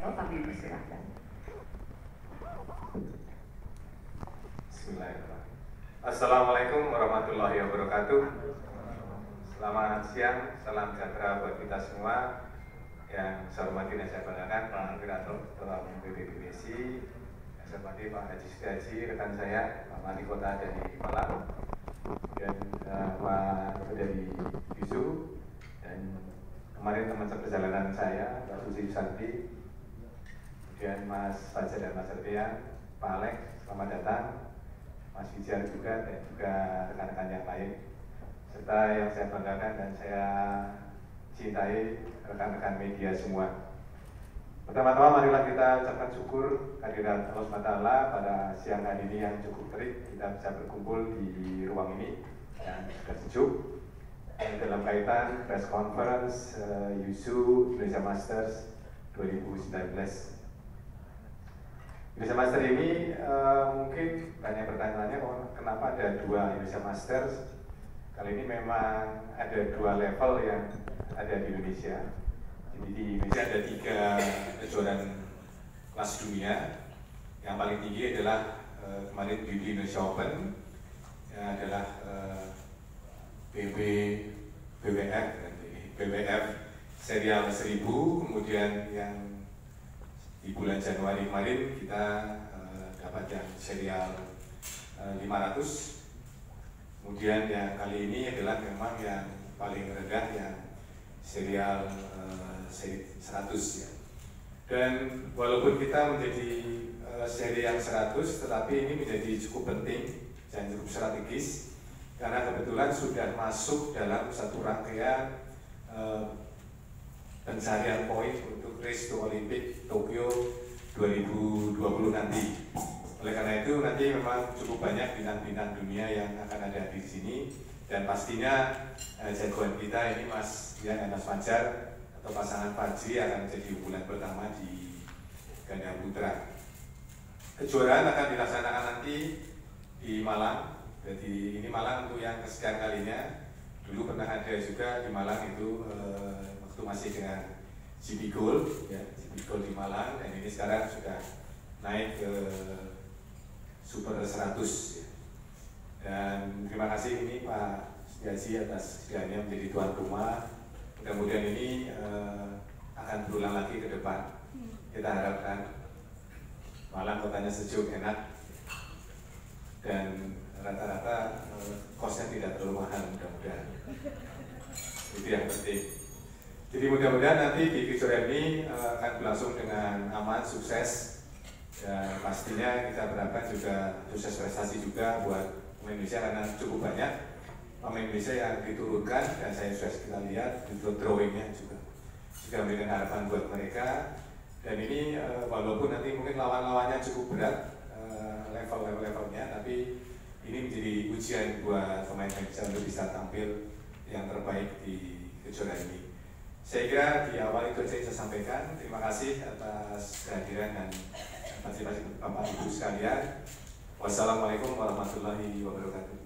kami persilahkan. Bismillahirrahmanirrahim. Assalamualaikum warahmatullahi wabarakatuh. Selamat siang, salam sejahtera buat kita semua. Yang saya hormati dan saya banggakan Pak Wiranto, Ketua Umum PBBSI. Yang saya hormati Pak Haji Setiaji, rekan saya, Pak Wali Kota dari Malang, dan Pak dari Yusu, dan kemarin teman perjalanan saya, Pak Susi Santi, kemudian Mas Fajar dan Mas Ardian, Pak Alex, selamat datang, Mas Fijar juga, dan juga rekan-rekan yang lain, serta yang saya banggakan dan saya cintai rekan-rekan media semua. Pertama-tama marilah kita ucapkan syukur kehadirat Allah SWT pada siang hari ini yang cukup terik, kita bisa berkumpul di ruang ini yang sudah sejuk dalam kaitan press conference Yusu Indonesia Masters 2019. Indonesia Masters ini mungkin banyak pertanyaannya, kenapa ada dua Indonesia Masters? Kali ini memang ada dua level yang ada di Indonesia. Jadi di Indonesia ada 3 kejuaraan kelas dunia. Yang paling tinggi adalah kemarin di Indonesia Open, yang adalah BWF serial 1000. Kemudian yang di bulan Januari kemarin kita dapat yang serial 500. Kemudian yang kali ini adalah memang yang paling rendah, yang serial 100 ya. Dan walaupun kita menjadi seri yang 100, tetapi ini menjadi cukup penting dan cukup strategis karena kebetulan sudah masuk dalam satu rangkaian pencarian poin untuk race to Olympic Tokyo 2020 nanti. Oleh karena itu nanti memang cukup banyak bintang-bintang dunia yang akan ada di sini, dan pastinya jagoan kita ini Mas Dian dan Mas Fajar atau pasangan Fajri akan menjadi unggulan pertama di ganda putra. Kejuaraan akan dilaksanakan nanti di Malang. Jadi ini Malang untuk yang kesekian kalinya. Dulu pernah ada juga di Malang itu waktu masih dengan GB Gold, ya, GB Gold di Malang, dan ini sekarang sudah naik ke Super 100 ya. Dan terima kasih ini Pak Setiaji atas sedianya menjadi tuan rumah. Mudah-mudahan ini akan berulang lagi ke depan. Kita harapkan Malang kotanya sejuk, enak, dan rata-rata kosnya tidak terlalu mahal, mudah-mudahan. Itu yang penting. Jadi mudah-mudahan nanti di kejuaraan ini akan berlangsung dengan aman, sukses. Dan pastinya kita berharapkan juga sukses prestasi juga buat pemain Indonesia, karena cukup banyak pemain Indonesia yang diturunkan, dan saya sudah kita lihat di drawingnya juga memberikan harapan buat mereka. Dan ini walaupun nanti mungkin lawan-lawannya cukup berat levelnya, tapi ini menjadi ujian buat pemain Indonesia untuk bisa tampil yang terbaik di kejuaraan ini. Saya kira di awal itu saya sampaikan. Terima kasih atas kehadiran dan partisipasi Bapak Ibu sekalian. Wassalamualaikum warahmatullahi wabarakatuh.